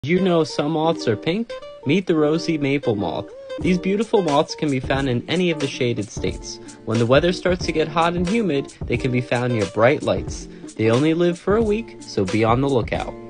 Did you know some moths are pink? Meet the Rosy maple moth. These beautiful moths can be found in any of the shaded states. When the weather starts to get hot and humid, they can be found near bright lights. They only live for a week, so be on the lookout.